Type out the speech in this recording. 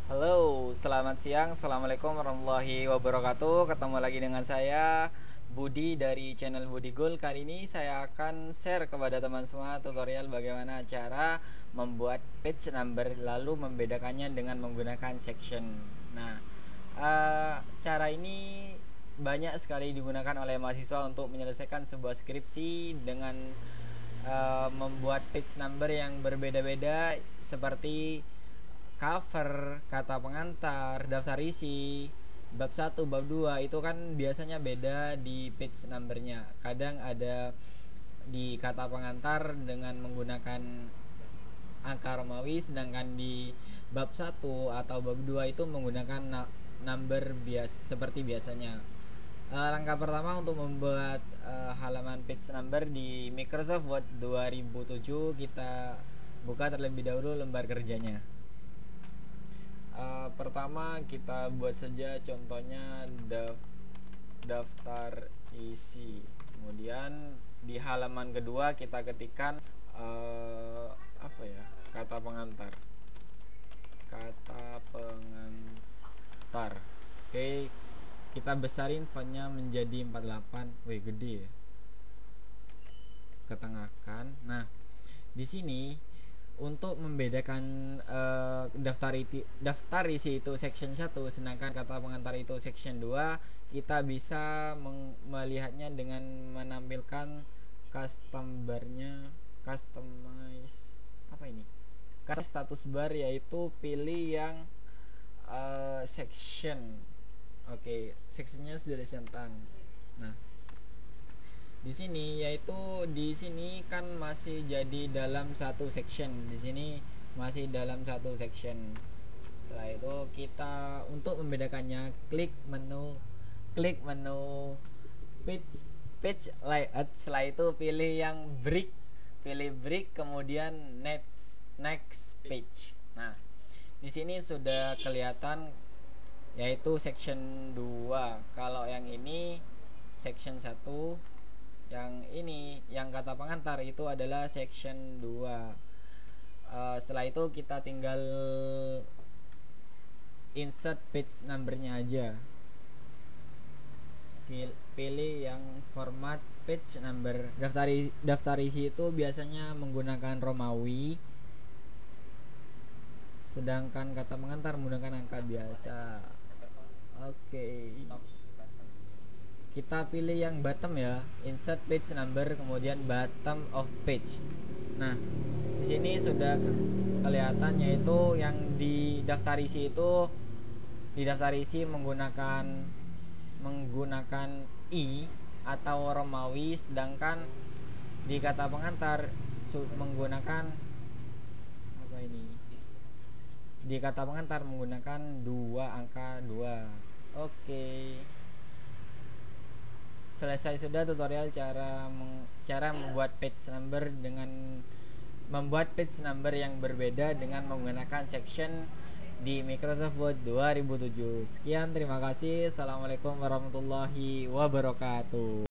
Halo, selamat siang. Assalamualaikum warahmatullahi wabarakatuh. Ketemu lagi dengan saya Budi dari channel Budi Gold. Kali ini saya akan share kepada teman semua tutorial bagaimana cara membuat page number lalu membedakannya dengan menggunakan section. Nah, cara ini banyak sekali digunakan oleh mahasiswa untuk menyelesaikan sebuah skripsi dengan membuat page number yang berbeda-beda seperti cover, kata pengantar, daftar isi, bab 1, bab 2 itu kan biasanya beda di page numbernya. Kadang ada di kata pengantar dengan menggunakan angka Romawi, sedangkan di bab 1 atau bab 2 itu menggunakan number seperti biasanya. Langkah pertama untuk membuat halaman page number di Microsoft Word 2007, kita buka terlebih dahulu lembar kerjanya. Pertama kita buat saja contohnya daftar isi. Kemudian di halaman kedua kita ketikkan kata pengantar. Oke, kita besarin fontnya menjadi 48. Wih, gede ya. Ketengahkan. Nah, di sini untuk membedakan daftar isi itu section 1, sedangkan kata pengantar itu section 2, kita bisa melihatnya dengan menampilkan customize status bar, yaitu pilih yang section. Oke, sectionnya sudah disentang. Nah, di sini kan masih jadi dalam satu section. Di sini masih dalam satu section. Setelah itu kita untuk membedakannya klik menu page layout. Setelah itu pilih yang break, kemudian next page. Nah, di sini sudah kelihatan yaitu section 2. Kalau yang ini section 1, yang ini yang kata pengantar itu adalah section 2. Setelah itu kita tinggal insert page numbernya aja. Pilih yang format page number. Daftar isi itu biasanya menggunakan Romawi, sedangkan kata pengantar menggunakan angka biasa. Oke. Kita pilih yang bottom ya, insert page number, kemudian bottom of page. Nah, di sini sudah kelihatan yaitu yang di daftar isi itu menggunakan i atau Romawi, sedangkan di kata pengantar menggunakan di kata pengantar menggunakan angka 2. Oke. Selesai sudah tutorial cara membuat page number yang berbeda dengan menggunakan section di Microsoft Word 2007. Sekian, terima kasih. Assalamualaikum warahmatullahi wabarakatuh.